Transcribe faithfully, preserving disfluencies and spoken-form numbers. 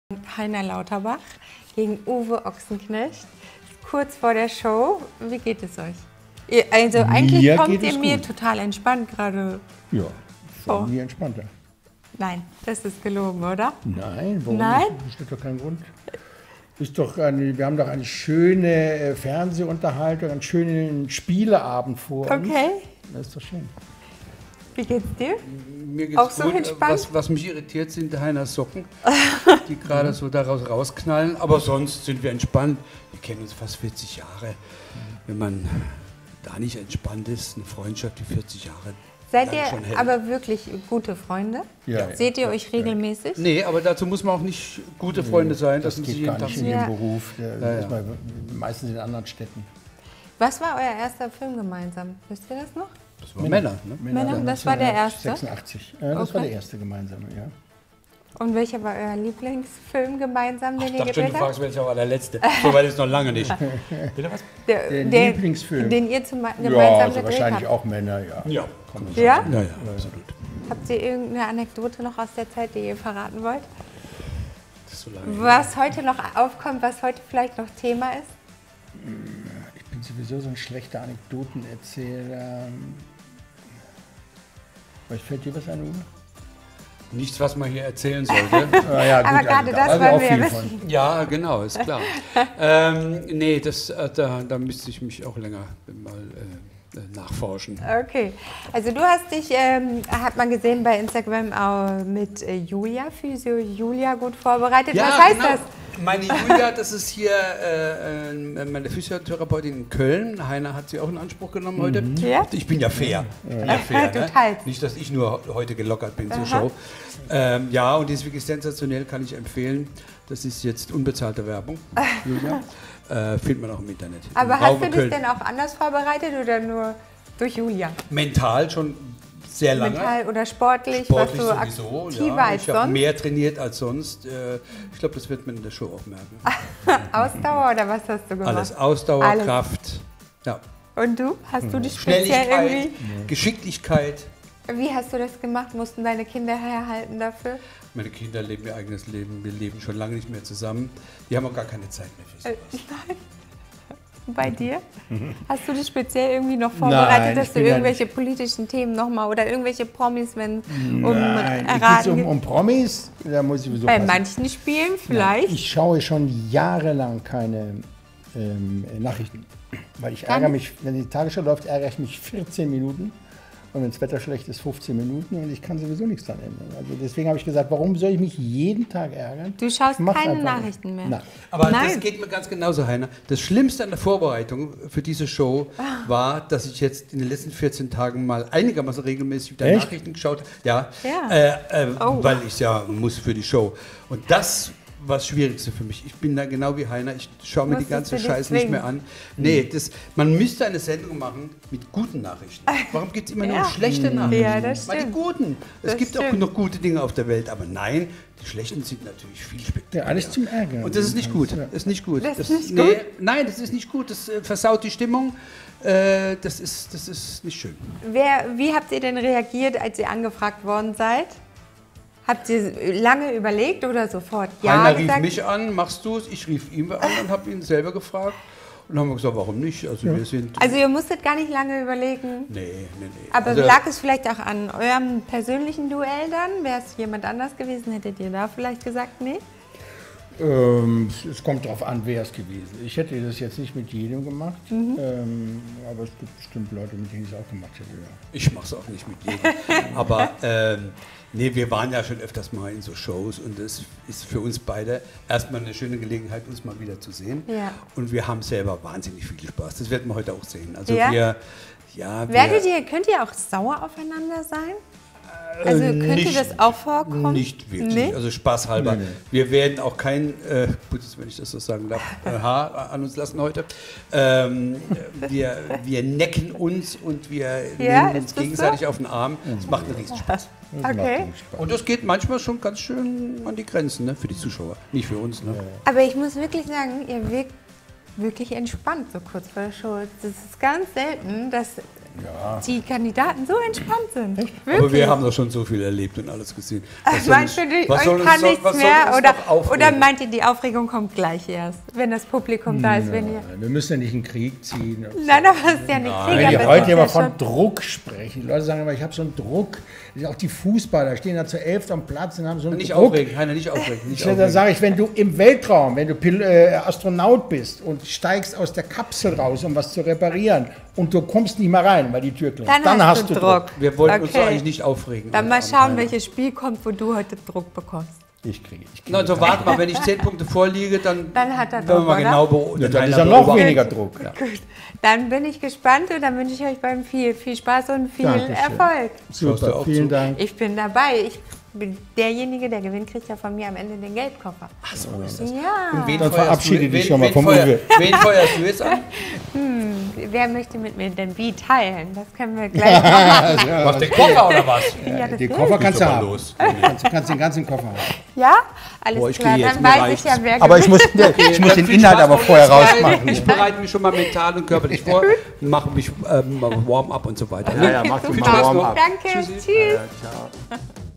Heiner Lauterbach gegen Uwe Ochsenknecht. Kurz vor der Show, wie geht es euch? Ihr, also eigentlich Mir kommt geht ihr es mir gut. total entspannt gerade. Ja, vor. von mir entspannter. Nein, das ist gelogen, oder? Nein, warum Nein? nicht? Das ist doch kein Grund. Ist doch eine, wir haben doch eine schöne äh, Fernsehunterhaltung, einen schönen Spieleabend vor uns. Okay. Das ist doch schön. Wie geht's dir? Mir geht's Auch so gut. entspannt? Was, was mich irritiert, sind Heiners Socken, die gerade so daraus rausknallen. Aber sonst sind wir entspannt. Wir kennen uns fast vierzig Jahre. Wenn man da nicht entspannt ist, eine Freundschaft, die vierzig Jahre Seid lang ihr schon hält. aber wirklich gute Freunde? Ja, Seht ihr ja, euch ja. regelmäßig? Nee, aber dazu muss man auch nicht gute Freunde sein. Das dass man geht sich gar jeden Tag nicht in sieht. Ja. dem Beruf. Der Ja, ist ja. mal meistens in anderen Städten. Was war euer erster Film gemeinsam? Wisst ihr das noch? Das waren Männer, ne? Männer, das war der erste? sechsundachtzig. Ja, das war Okay. der erste gemeinsame, ja. Und welcher war euer Lieblingsfilm gemeinsam, den Ich ihr dachte schon, gedreht du habt? fragst, welcher war der letzte. So weit ist noch lange nicht. Bitte was? Der, Der der- Lieblingsfilm. Den ihr zum, gemeinsam Ja, also gedreht wahrscheinlich habt. auch Männer, ja. Ja. Kann man Ja? sagen. Ja, ja, absolut. Habt ihr irgendeine Anekdote noch aus der Zeit, die ihr verraten wollt? Das ist so lange. Was heute noch aufkommt, was heute vielleicht noch Thema ist? Ich bin sowieso so ein schlechter Anekdotenerzähler. Vielleicht fällt dir was ein, Uwe? Nichts, was man hier erzählen sollte. Ah, ja, Aber gerade da das haben wollen auch wir ja viel wissen. von. Ja, genau, ist klar. ähm, nee, das, äh, da, da müsste ich mich auch länger mal äh, äh, nachforschen. Okay, also du hast dich, ähm, hat man gesehen bei Instagram auch mit äh, Julia, Physio Julia gut vorbereitet. Was heißt das? Meine Julia, das ist hier äh, äh, meine Physiotherapeutin in Köln. Heiner hat sie auch in Anspruch genommen heute. Ja? Ich bin ja fair. Ich bin ja fair, Du ne? teilst. Nicht, dass ich nur heute gelockert bin zur Aha. Show. Ähm, ja, und die ist wirklich sensationell, kann ich empfehlen. Das ist jetzt unbezahlte Werbung, Julia. Äh, findet man auch im Internet. Aber Im hast Raum du dich Köln. denn auch anders vorbereitet oder nur durch Julia? Mental schon sehr lange. Mental oder sportlich? Sportlich warst du sowieso, aktiver ja. als Ich habe sonst? mehr trainiert als sonst. Äh, Ich glaube, das wird man in der Show auch merken. Ausdauer oder was hast du gemacht? Alles Ausdauer, Alles. Kraft, ja. Und du? Hast du dich speziell Schnelligkeit, irgendwie... Geschicklichkeit. Wie hast du das gemacht? Mussten deine Kinder herhalten dafür? Meine Kinder leben ihr eigenes Leben. Wir leben schon lange nicht mehr zusammen. Die haben auch gar keine Zeit mehr für Äh, sowas. nein. Bei dir? Hast du dich speziell irgendwie noch vorbereitet, Nein, dass ich du bin ja irgendwelche politischen Themen nochmal oder irgendwelche Promis, wenn um Nein, geht erraten um, geht? um Promis? Da muss ich sowieso Bei passen. manchen Spielen vielleicht. Ich schaue schon jahrelang keine ähm, Nachrichten. Weil ich Gar ärgere nicht? mich, wenn die Tagesschau läuft, ärgere ich mich vierzehn Minuten. Und wenn das Wetter schlecht ist, fünfzehn Minuten. Und ich kann sowieso nichts dran ändern. Also deswegen habe ich gesagt, warum soll ich mich jeden Tag ärgern? Du schaust Ich mach's keine einfach Nachrichten mehr. nicht. Nein. Aber Nein. das geht mir ganz genauso, Heiner. Das Schlimmste an der Vorbereitung für diese Show war, dass ich jetzt in den letzten vierzehn Tagen mal einigermaßen regelmäßig wieder Echt? Nachrichten geschaut habe. Ja, Ja. Äh, äh, Oh. weil ich ja muss für die Show. Und das war das Schwierigste für mich. Ich bin da genau wie Heiner. Ich schaue mir die Musstest ganze du dich Scheiße nicht zwingen? mehr an. Nee, das, man müsste eine Sendung machen mit guten Nachrichten. Warum gibt es immer Ja. nur schlechte Nachrichten? Ja, das Mal die stimmt. guten. Es Das gibt auch stimmt. noch gute Dinge auf der Welt, aber nein, die schlechten sind natürlich viel spektakulärer. Ja, alles zum Ärgern. Und das ist nicht gut. Ja. Das ist nicht gut. Das ist nicht nee, gut? Nein, das ist nicht gut. Das äh, versaut die Stimmung. Äh, das, ist, das ist nicht schön. Wer, wie habt ihr denn reagiert, als ihr angefragt worden seid? Habt ihr lange überlegt oder sofort ja Heiner rief gesagt? mich an, machst du es? Ich rief ihn an und habe ihn selber gefragt. Und dann haben wir gesagt, warum nicht? Also wir sind... Also ihr musstet gar nicht lange überlegen. nee, nee, nee. Aber also, lag es vielleicht auch an eurem persönlichen Duell dann? Wäre es jemand anders gewesen, hättet ihr da vielleicht gesagt, nee? Ähm, es kommt darauf an, wer es gewesen ist. Ich hätte das jetzt nicht mit jedem gemacht, Mhm. ähm, aber es gibt bestimmt Leute, mit denen ich es auch gemacht hätte. Ja. Ich mache es auch nicht mit jedem. Aber ähm, nee, wir waren ja schon öfters mal in so Shows und es ist für uns beide erstmal eine schöne Gelegenheit, uns mal wieder zu sehen. Ja. Und wir haben selber wahnsinnig viel Spaß. Das werden wir heute auch sehen. Also Ja? wir, ja, wir, Werdet ihr, könnt ihr auch sauer aufeinander sein? Also könnte Äh, nicht- das auch vorkommen? Nicht wirklich, Nee? also spaßhalber. Nee, nee. Wir werden auch kein, äh, gut, wenn ich das so sagen darf, äh, Haar an uns lassen heute. Ähm, wir, wir necken uns und wir Ja, nehmen ist uns das gegenseitig auf den Arm. Das macht einen riesen Spaß. Das macht Okay. uns Spaß. Und das geht manchmal schon ganz schön an die Grenzen, ne? Für die Zuschauer, nicht für uns. Ne? Aber ich muss wirklich sagen, ihr wirkt wirklich entspannt so kurz vor der Show. Das ist ganz selten, dass die Kandidaten so entspannt sind. Echt? Aber wir haben doch schon so viel erlebt und alles gesehen. Was soll Meinst du, uns- die, was euch soll kann uns noch- nichts was soll mehr? uns Oder, noch aufregen? oder meint ihr, die Aufregung kommt gleich erst, wenn das Publikum da ist? Wenn ihr, Nein, wir müssen ja nicht in den Krieg ziehen. nein, aber es ist ja nicht Krieg. Wenn aber die es heute ist immer ja von schon- Druck sprechen. Die Leute sagen immer, ich habe so einen Druck. Auch die Fußballer stehen da zu elf am Platz und haben so einen Nicht Druck. aufregen, Heiner, nicht aufregen. Nicht Da aufregen. sage ich, wenn du im Weltraum, wenn du Pil äh, Astronaut bist und steigst aus der Kapsel raus, um was zu reparieren und du kommst nicht mehr rein, weil die Tür klemmt, Dann, hast, du Druck. Wir wollten uns Okay. doch eigentlich nicht aufregen. Dann mal Am schauen, Heiner. welches Spiel kommt, wo du heute Druck bekommst. Ich kriege ich kriege Na, also warte mal, wenn ich zehn Punkte vorliege, dann, Dann hat er werden wir Druck, mal oder? genau beobachten. ja, dann ist ja noch weniger Druck. Gut, dann bin ich gespannt und dann wünsche ich euch beim viel, viel Spaß und viel Dankeschön. Erfolg. Schaust du Super, auch vielen zu? Dank. Ich bin dabei. Ich bin derjenige, der gewinnt, kriegt ja von mir am Ende den Geldkoffer. Ach so ist das. Ja. Wen Dann feuerst verabschiede du- dich wen- schon mal wen vom feuer- Uwe. Wen feuerst du jetzt an? Wer möchte mit mir denn wie teilen? Das können wir gleich machen. Was, der Koffer oder was? Ja, das Den will Koffer ich. kannst du doch mal haben. los. Kannst, du kannst den ganzen Koffer haben. Ja? Alles Boah, ich klar, gehe jetzt, dann mir weiß ich reicht's. ja, wer Aber ich gewinnt. muss, ich muss Dann den viel Inhalt Spaß aber noch. vorher Ich- rausmachen. Ich bereite mich schon mal mental und körperlich vor, mache mich ähm, Warm-up und so weiter. Ja, ja, mach du Viel mal Spaß warm noch. ab. Danke, Tschüssi. tschüss. Ciao.